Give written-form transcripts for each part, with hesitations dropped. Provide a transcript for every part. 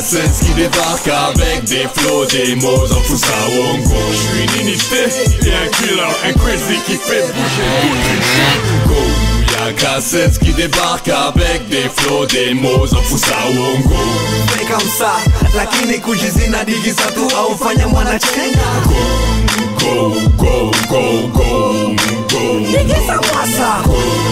Cassens qui débarque avec des flots, des mots en foussa wongo. J'suis une unité et un killer, un crazy qui fait bouger toute une foule. Y'a Cassens qui débarque avec des flots, des mots en foussa wongo. Fais comme ça, lakini kujizina digisa tu au fanya mwanachenga. Go, go, go, go, go. Digisa mwasa.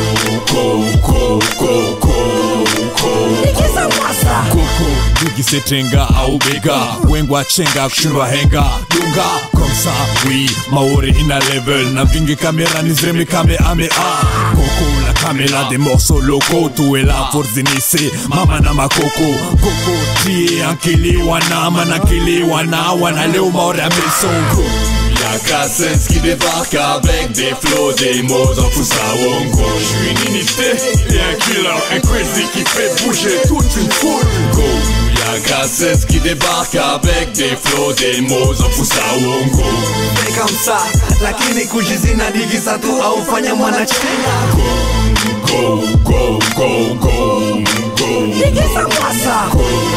Go, go, go, go, go. Digisa mwasa. Koko, digise tenga au bega. Wengwa chenga kushindwa henga. Dunga, comme ça, oui, maori in a level. Na vingi kamera nizremi kame ame a. Koko, la caméra des morceaux locaux. Tu es là pour zinise, mama na makoko. Koko, tie ankili wana, manakili wana leo maori ame songo. Y'a Cassens qui débarque avec des flots, des mots en foussa wongo. J'suis une unité et un killer, un crazy qui fait bouger toute une foule. Go. Y'a Cassens qui débarque avec des flots, des mots en foussa wongo. Fais comme ça, lakini kujizina digisa tu au fanya mwanachenga. Go, go, go, go, go. Digisa mwasa.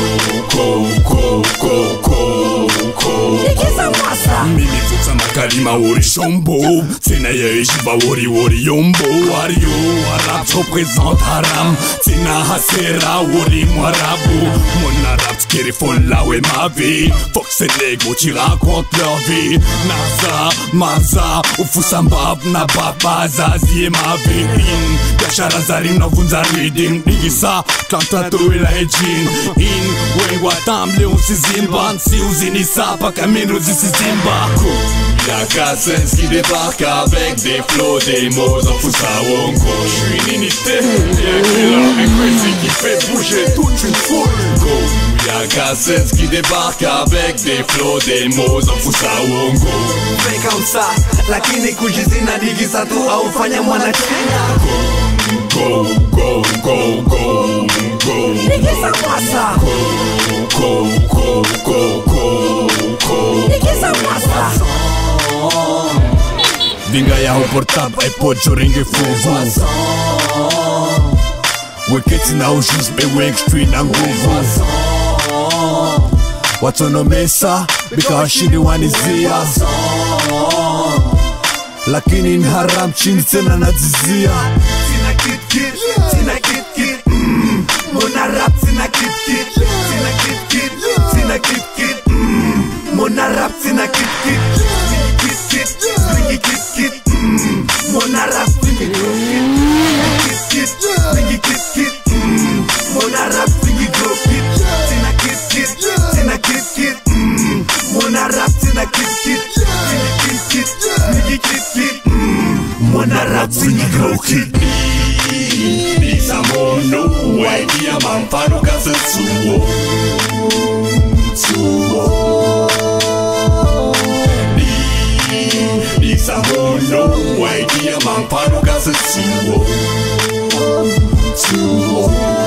Go, go, go, go, go. Digisa mwasa. Mimi tutsa makalima ori shombo. Tina yejiba ori yombo. Wario, Arab te représente haram. Tina hasera ori mwarabu. Mon arabe t'kiri folla we ma vie. Fuck ces négos qui racontent leur vie. Naza, Maza, Ufusambab, Nababa, Zazie ma vie. Biashara zarim na vunza reading. Digisa, kantato ila ejin. Wengwa tamle usizimba. Nsi uzinisa paka minu zisizimba. Y'a Cassens qui débarque avec des flots, des mots en foussa wongo. J'suis une unité et un killer, un crazy qui fait bouger toute une foule. Go. Y'a Cassens qui débarque avec des flots, des mots en foussa wongo. Fais comme ça, lakini kujizina digisa tu au fanya mwanachenga. Go, go, go, go, go. Digisa mwasa. Go, go, go, go, go. Digisa mwasa. Dinga ya portable iPod joringe fuvu. Weketi na ujus bewek street na nguvu. Watonomesa bika washindi wanizia. Lakini ni haram chini tena nazizia. Tina kit kit, tina kit kit. Mona rap tina kit kit. Tina kit kit, tina kit kit. Mona rap tina kit kit. Kit kit, bringy kit kit. Mona rap bringy kit kit. Bringy kit kit. Mona rap bringy go kit. Tina kit kit, tina kit kit. Mona rap tina kit kit. Tina kit kit, bringy kit kit. Mona rap bringy go kit. Isamono, waidia mampano kasetsuo. Isamono, waidia mampano kasetsuo.